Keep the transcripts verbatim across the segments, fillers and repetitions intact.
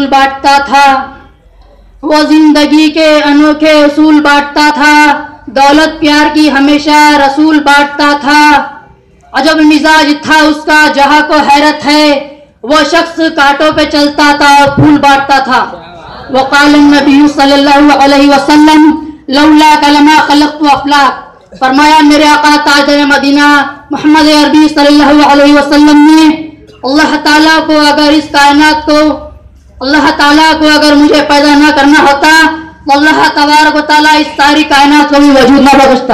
रसूल बांटता था। वो जिंदगी के अनोखे उसूल बांटता था। दौलत प्यार की हमेशा रसूल बांटता था। अजब मिजाज था उसका जहाँ को हैरत है। वो शख्स कांटों पे चलता था और फूल बांटता था। वक़ाल नबी सल्लल्लाहु अलैहि वसल्लम लौला कलमा खलक़्तु अफ़लाक, फरमाया मेरे आका ताजदार मदीना मोहम्मद अरबी सल्लल्लाहु अलैहि वसल्लम ने, अल्लाह ताला को अगर इस कायनात को अल्लाह ताला को अगर मुझे पैदा ना करना होता तो अल्लाह तबारक व तआला इस सारी कायनात को भी वजूद ना बख्शता।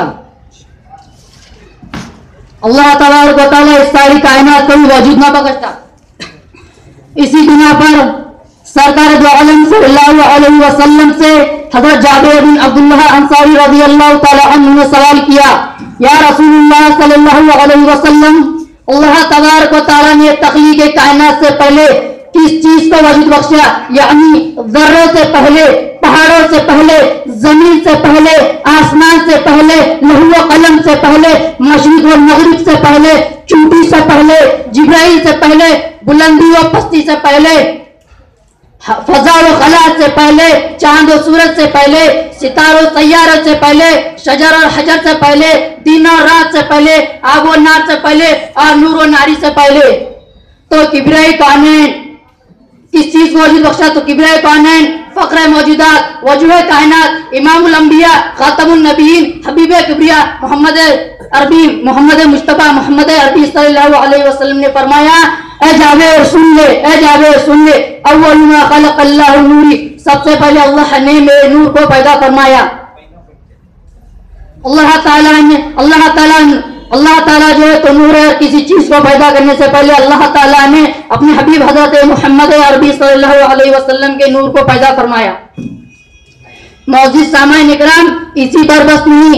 अल्लाह तबारक व तआला इस सारी कायनात को भी वजूद ना बख्शता। इसी बिना पर सरकार दो आलम सल्लल्लाहु अलैहि वसल्लम से हज़रत जाबिर बिन अब्दुल्लाह अंसारी रज़ियल्लाहु तआला अन्हु ने सवाल किया, या रसूलुल्लाह सल्लल्लाहु अलैहि वसल्लम, अल्लाह तबारक व तआला ने तख्लीक़ कायनात से पहले किस चीज को वजूद बख्शा? यानी जर्रों से पहले, पहाड़ों से पहले, जमीन से पहले, आसमान से पहले, लौह व कलम से पहले, मशरिक और मगरिब से पहले, चूंटी से पहले, जिब्राइल से पहले, बुलंदी व पस्ती से पहले, फजा व खला से पहले, चांद और सूरज से पहले, सितारों सैयारों से पहले, शजर और हजर से पहले, दिन और रात से पहले, आग और नार से पहले और नूर और नारी से पहले। तो किबरिया कानून किस चीज को वजूद बख्शा? तो किबरिया कानून, फक्र मौजूदात, वजूह कायनात, इमामुल अंबिया, खातमुन नबीयीन, हबीब किबरिया मोहम्मद अरबी मोहम्मद मुस्तफा मोहम्मद अरबी सल्लल्लाहु अलैहि वसल्लम ने फरमाया, ए जावेर सुन ले, ए जावेर सुन ले, अव्वल मा खलक़ल्लाहु नूरी, सबसे पहले अल्लाह ने मेरे नूर को पैदा फरमाया। अल्लाह ताला ने अल्लाह ताला अल्लाह ताला जो है तो नूर है। किसी चीज को पैदा करने से पहले अल्लाह ताला ने अपने हबीब हजरत मोहम्मद अरबी सल्लल्लाहु अलैहि वसल्लम के नूर को पैदा फरमाया। मौजूद सामाइन इकराम, इसी पर बस नहीं,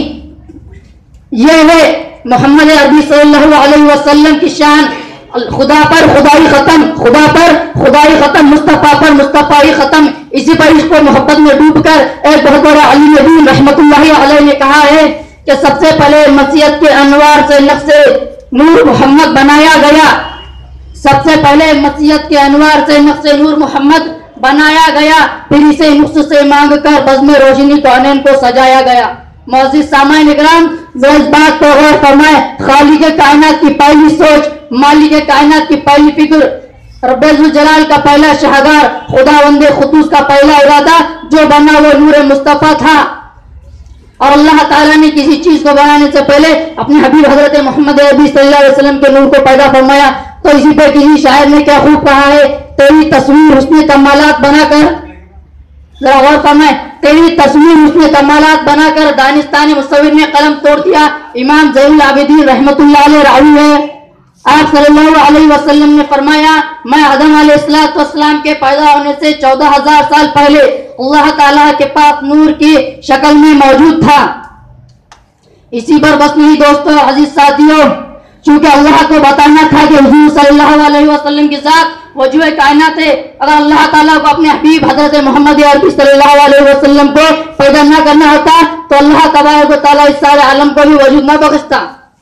यह है मोहम्मद अरबी सल्लल्लाहु अलैहि वसल्लम की शान। खुदा पर खुदाई खत्म, खुदा पर खुदाई खत्म, मुस्तफा पर मुस्तफाई खत्म। इसी पर इसको मोहब्बत में डूबकर एक बहुत बड़ा अली नबी रहमतुल्लाहि अलैहि ने कहा है कि सबसे पहले मसीहत के अनवार से नक्शे नूर मोहम्मद बनाया गया। सबसे पहले मसीहत के अनवार से नक्शे नूर मोहम्मद बनाया गया, फिर इसे नुक्स से मांग कर बज़्म रोशनी कौनैन को सजाया गया। मौजूद सामाइन इकराम, इस बात को गौर फरमाए, खालिक कायनात की पहली सोच, मालिक कायनात की पहली फिक्र, रब्बुल जलाल का पहला शहगार, खुदावंदे खुदूस का पहला इरादा जो बना वो नूर मुस्तफा था। और अल्लाह ताला ने किसी चीज को बनाने से पहले अपने हबीब हजरत मोहम्मद अरबी सल्लल्लाहु अलैहि वसल्लम के नूर को पैदा फरमाया। तो इसी पे किसी शायर ने क्या खूब कहा है, तेरी तस्वीर हुस्न कमालात बनाकर, जरा गौर फरमाए, तेरी तस्वीर हुस्न कमालात बनाकर दानिस्तानी मुसव्विर ने कलम तोड़ दिया। इमाम ज़ैनुल आबिदीन रहमतुल्लाह अलैह रावी है। आप सल्लल्लाहु अलैहि वसल्लम ने फरमाया, मैं आदम अलैहिस्सलाम के पैदा होने से चौदह हजार साल पहले अल्लाह ताला के पाक नूर की शक्ल में मौजूद था। इसी पर बस नहीं दोस्तों, अजीज साथियों, चूंकि अल्लाह को बताना था कि हुजूर सल्लल्लाहु अलैहि वसल्लम के साथ वजूह कायनात है। अगर अल्लाह ताला को अपने हबीब हजरत मोहम्मद अरबी सल्लल्लाहु अलैहि वसल्लम को पैदा न करना होता तो अल्लाह तबारक व तआला इस सारे आलम को भी वजूद न बख्शता।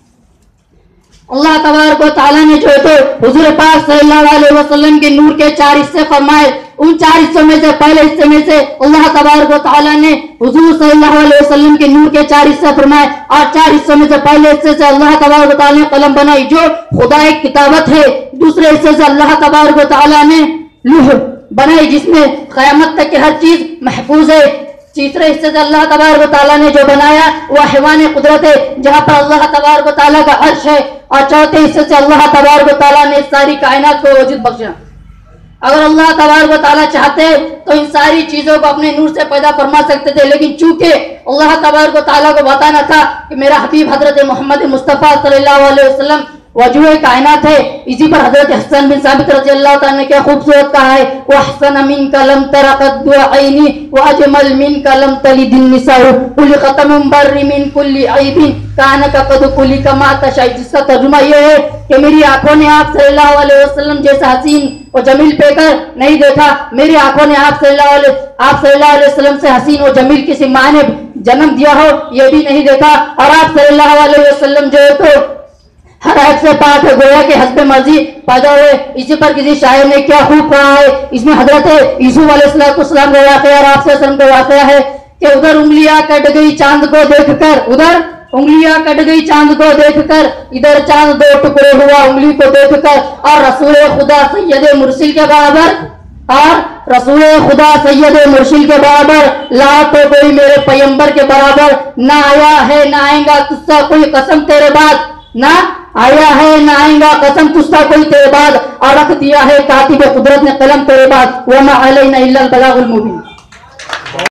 अल्लाह तबारक व तआला ने जो है तो हुजूर पाक सल्लल्लाहु अलैहि वसल्लम के नूर के चार हिस्से फरमाए। उन चार हिस्सों में से पहले हिस्से में से अल्लाह तबारक व तआला ने हुजूर सल्लल्लाहु अलैहि वसल्लम के नूर के चार हिस्से फरमाए और चार हिस्सों में से पहले हिस्से से अल्लाह तबारक व तआला ने कलम बनाई जो खुदा एक किताबत है। दूसरे हिस्से से अल्लाह तबारक व तआला ने लौह बनाई जिसमें क़यामत तक की हर चीज महफूज है। तीसरे हिस्से से अल्लाह तबारक व तआला ने जो बनाया वह हैवान कुदरत है जहाँ पर अल्लाह तबारक व तआला का अर्श है। और चौथे हिस्से से अल्लाह तबारक व तआला ने सारी कायनात को वजूद बख्शा। अगर अल्लाह तबारक व तआला चाहते तो इन सारी चीजों को अपने नूर से पैदा फरमा सकते थे, लेकिन चूंकि अल्लाह तबारक व तआला को बताना था कि मेरा हबीब हजरत मोहम्मद मुस्तफा सल्लल्लाहु अलैहि वसल्लम वजूह कायनात है। इसी पर हजरत हसन बिन साबित रज़ियल्लाहु ताला ने क्या खूबसूरत कहा है, व अहसन मिन कलम तरक़त दुआइनी व अजमल मिन कलम तलिदिन निसाउ कुल खतम बर्री मिन कुल्ली ऐबिन कान का कद कुली कमा तशाई। जिसका तर्जुमा यह है कि मेरी आंखों ने आप सल्लल्लाहु अलैहि वसल्लम जैसा हसीन और जमील पेकर नहीं देखा। मेरी आंखों ने आप सल्लल्लाहु अलैहि आप सल्लल्लाहु अलैहि वसल्लम से हसीन और जमील किसी माँ ने जन्म दिया हो यह भी नहीं देखा। और आप सल्लल्लाहु अलैहि वसल्लम जो है तो हर एक से पाक है, गोया के हस्ब मर्जी पैदा हुए। इसी पर किसी शायर ने क्या खूब कहा है, इसमें हजरत यूसुफ अलैहिस्सलाम का वाक़या और आपसे वसल्लम का वाक़या है कि उधर उंगलियां कट गई चांद को देखकर, उधर उंगलियां कट गई चांद को देखकर, इधर चांद दो टुकड़े हुआ उंगली को देखकर। और रसूल खुदा सैयद मुरसिल के बराबर, और रसूल खुदा सैयद मुरसिल के बराबर ला तो कोई मेरे पैगंबर के बराबर ना आया है ना आएगा तुझसा कोई कसम तेरे बाद, ना आया है ना आएगा कसम तुझसा कोई तेरे बाद। और रख दिया है कातिब कुदरत ने कलम तेरे बाद, वमा अलैना इल्लल बलागुल मुबीन।